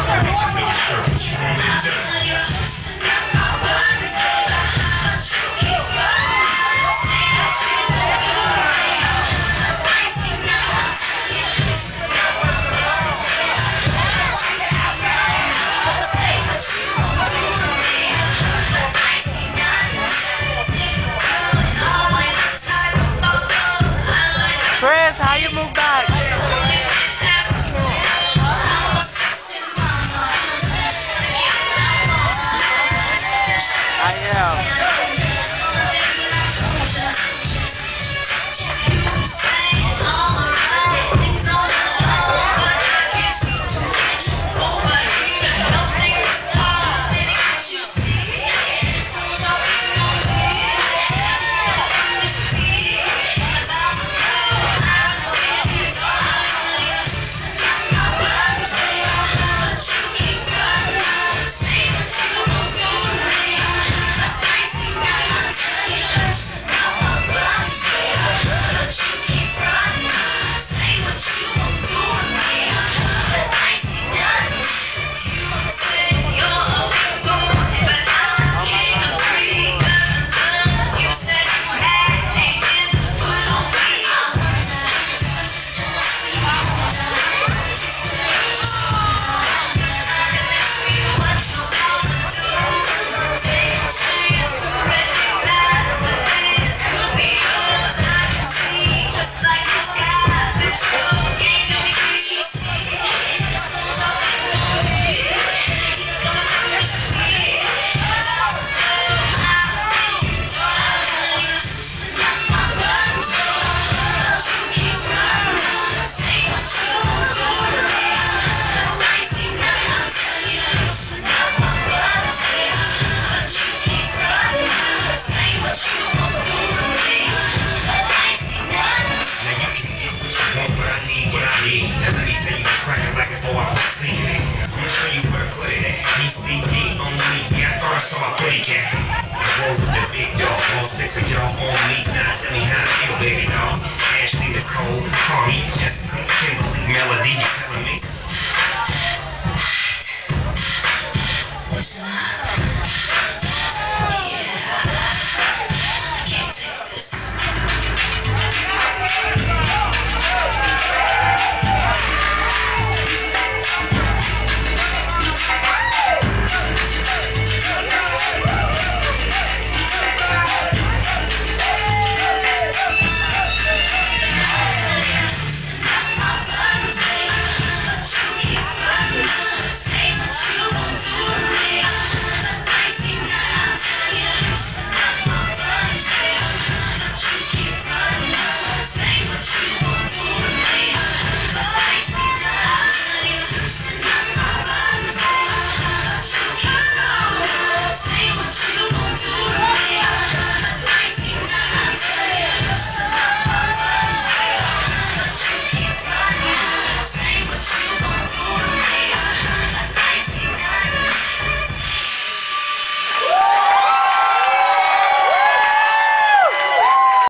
Let me take your shirt, what you want me to do? Chris, how you move back? I am. Now let me tell you what's cracking like before I proceed. I'ma show you where I put it at. BCD on me, yeah, I thought I saw a pretty cat. I roll with the big dog, all six of y'all on me. Now tell me how I feel, baby dog. Ashley, Nicole, Carly, Jessica, Kimberly, Melody, you telling me?